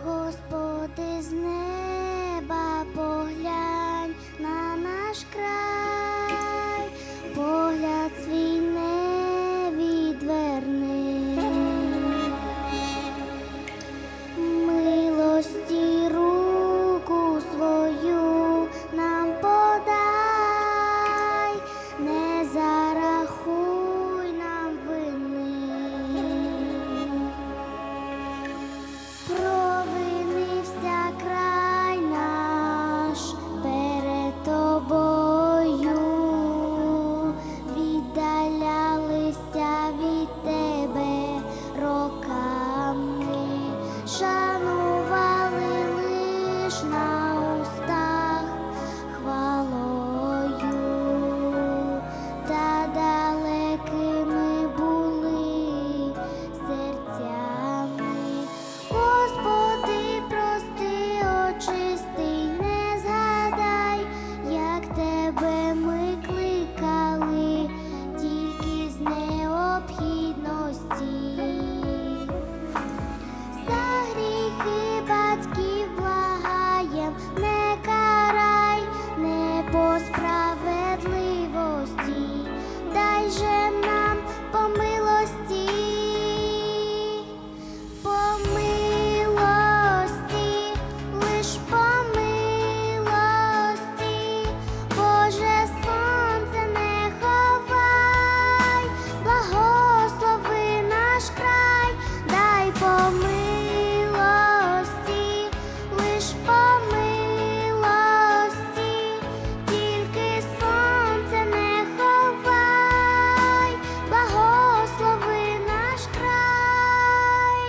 Господи, з неба поглянь на наш край, погляд свій не відверни, милості руку свою нам подай, не зарахуй нам вини. Провинився край наш перед тобою, віддалялися від тебе роками, шанували лиш на устах хвалою, та далекими були серцями. Господи, прости, очистий, не згадай, як тебе ми кликали, тільки з необхідності. За гріхи батьків благаєм, не карай, не по справедливості, дай же нам по милості. По милості, лиш по милості, Боже, сонце не ховай, благослови наш край, дай по милості, лиш по милості, тільки сонце не ховай, благослови наш край.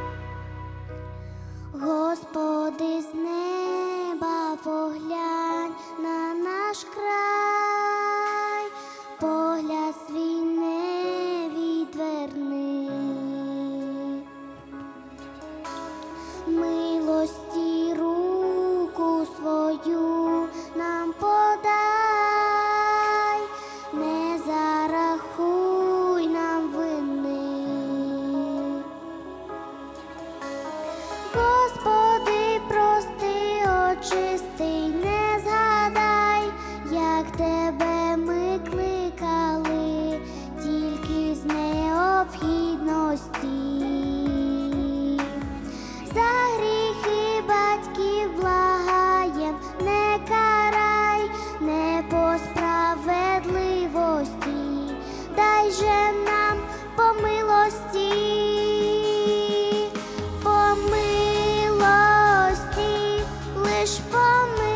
Господи, з неба поглянь на наш край, погляд свій не відверни, милості руку свою нам подай, не зарахуй нам вини. Господи, прости, очистий, не згадай, як тебе ми кликали, тільки з необхідності. За гріхи батьків благаєм, не карай, не по справедливості, дай же нам по милості. По милості, лиш по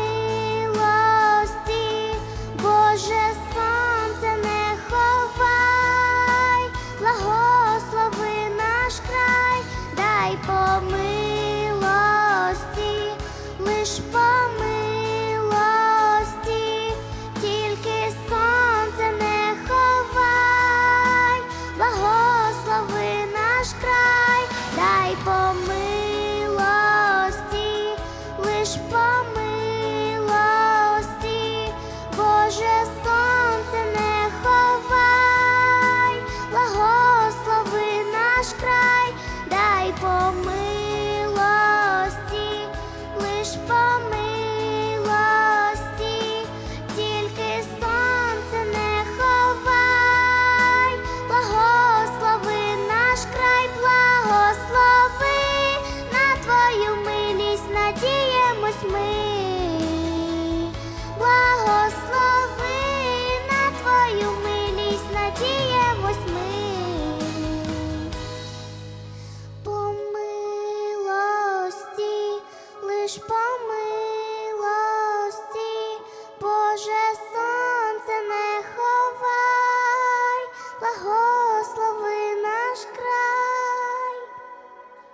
милості, Боже, сонце не ховай, благослови наш край, дай по милості, лиш по милості, тільки сонце не ховай, благослови наш край, дай по милості, лиш по милості, Боже, сонце не ховай, благослови наш край, дай по милості, лиш по милості, тільки сонце не ховай, благослови наш край, благослови, на Твою милість надіємось ми. Благослови, на Твою милість надіємось ми. По милості, лиш по